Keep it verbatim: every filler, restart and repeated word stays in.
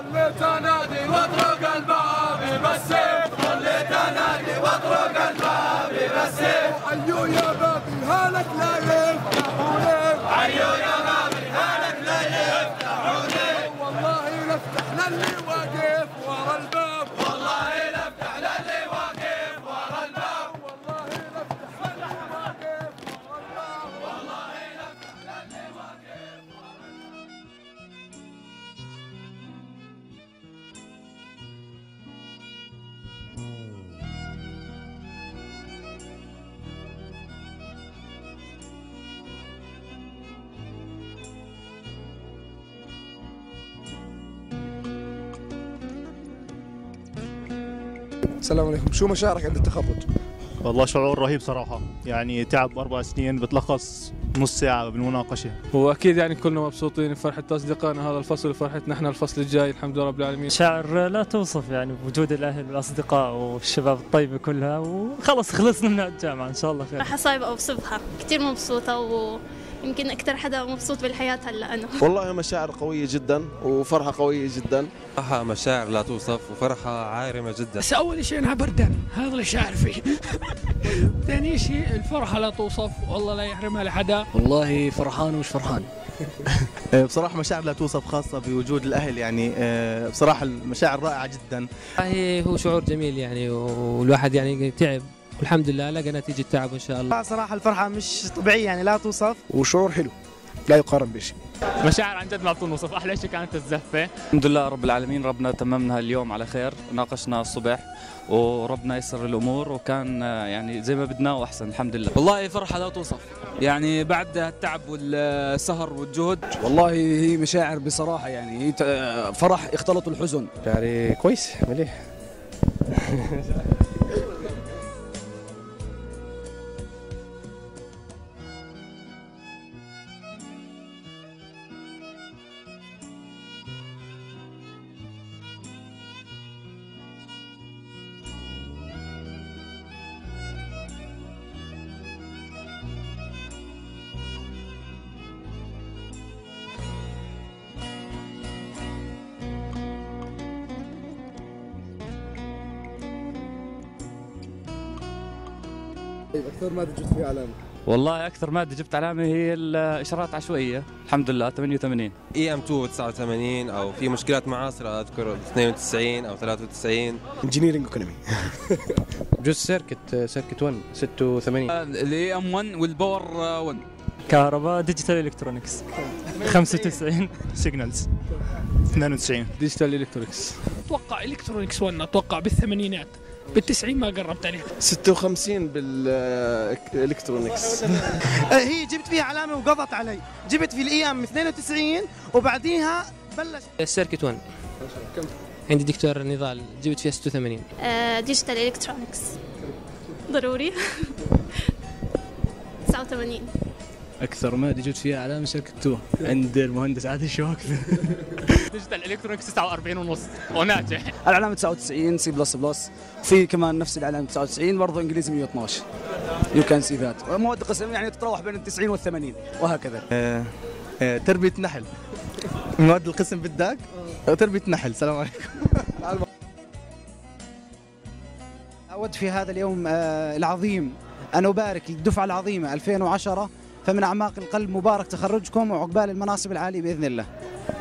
ظليت انادي واطرق الباب بالسيف، ظليت انادي واطرق الباب بالسيف. عيو يا بابي هالك لا يفتحوني، عيو يا بابي هالك لا يفتحوني. والله لفتح للي واقف ورا الباب، والله لفتح للي واقف ورا الباب، والله لفتح للي واقف ورا الباب، والله لفتح للي واقف ورا الباب. السلام عليكم، شو مشاعرك عند التخرج؟ والله شعور رهيب صراحة، يعني تعب أربع سنين بتلخص نص ساعة بالمناقشة. واكيد يعني كلنا مبسوطين، فرحة أصدقائنا هذا الفصل وفرحتنا احنا الفصل الجاي، الحمد لله رب العالمين. شعر لا توصف يعني بوجود الأهل والأصدقاء والشباب الطيبة كلها، وخلص خلصنا من الجامعة إن شاء الله خير. راح صايبة أوصفها، كثير مبسوطة ويمكن أكثر حدا مبسوط بالحياة هلا أنا. والله مشاعر قوية جدا وفرحة قوية جدا. صراحة مشاعر لا توصف وفرحة عارمة جدا. بس أول شيء أنا بردان، هذا اللي شاعر فيه. ثاني شيء الفرحة لا توصف، والله لا يحرمها لحدا. والله فرحان ومش فرحان. بصراحة مشاعر لا توصف، خاصة بوجود الأهل، يعني بصراحة المشاعر رائعة جدا. هو شعور جميل يعني، والواحد يعني تعب والحمد لله لقى نتيجة تعب إن شاء الله. صراحة الفرحة مش طبيعية يعني لا توصف، وشعور حلو لا يقارن بشيء. مشاعر عن جد ما بتوصف، أحلى شيء كانت الزفة. الحمد لله رب العالمين، ربنا تممنا اليوم على خير، ناقشنا الصبح وربنا يسر الأمور وكان يعني زي ما بدنا وأحسن الحمد لله. والله فرحة لا توصف، يعني بعد التعب والسهر والجهد. والله هي مشاعر بصراحة يعني فرح اختلط الحزن. يعني كويس مليح. أكثر مادة جبت فيها علامة؟ والله أكثر مادة جبت علامة هي الإشارات عشوائية، الحمد لله ثمانية وثمانين. إي إم اثنين تسعة وثمانين، أو في مشكلات معاصرة أذكر اثنين وتسعين أو ثلاثة وتسعين. انجينيرنج ايكونومي. جزء سيركت سيركت واحد ستة وثمانين. الإي إم واحد والباور واحد. كهرباء ديجيتال إلكترونكس خمسة وتسعين. سيجنالز اثنين وتسعين. ديجيتال إلكترونكس. أتوقع إلكترونكس واحد، أتوقع بالثمانينات، بالتسعين ما قربت عليه. ستة وخمسين بالإلكترونكس. هي جبت فيها علامة وقضت علي، جبت في الإي إم اثنين وتسعين وبعديها بلش. السيركت واحد. عندي دكتور نضال جبت فيها ستة وثمانين. ديجيتال إلكترونكس ضروري. تسعة وثمانين. أكثر مادة جبت فيها علامة سيركت اثنين عند المهندس عادل شواكذ. ديجيتال إلكترونكس تسعة وأربعين ونص وناجح. العلامة تسعة وتسعين، سي بلس بلس، في كمان نفس العلامة تسعة وتسعين برضه إنجليزي مئة واثناشر. يو كان سي ذات. مواد قسم يعني تتراوح بين التسعين والثمانين وهكذا. آه آه تربية نحل. مواد القسم بدك؟ تربية نحل. السلام عليكم. أود في هذا اليوم العظيم أن أبارك للدفعة العظيمة ألفين وعشرة، فمن أعماق القلب مبارك تخرجكم وعقبال المناصب العالية بإذن الله.